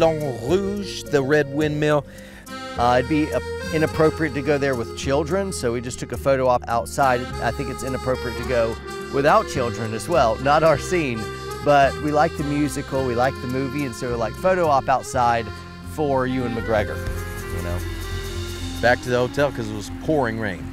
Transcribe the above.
Moulin Rouge, the red windmill. It'd be inappropriate to go there with children, so we just took a photo op outside. I think it's inappropriate to go without children as well. Not our scene, but we like the musical, we like the movie, and so we're like, photo op outside for Ewan McGregor, you know. Back to the hotel because it was pouring rain.